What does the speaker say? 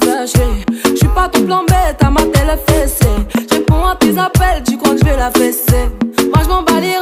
fâché. J'suis pas ton plan bête, à ma télé fessée. J'réponds à tes appels, tu crois que j'vais la fesser. Moi j'm'en bats les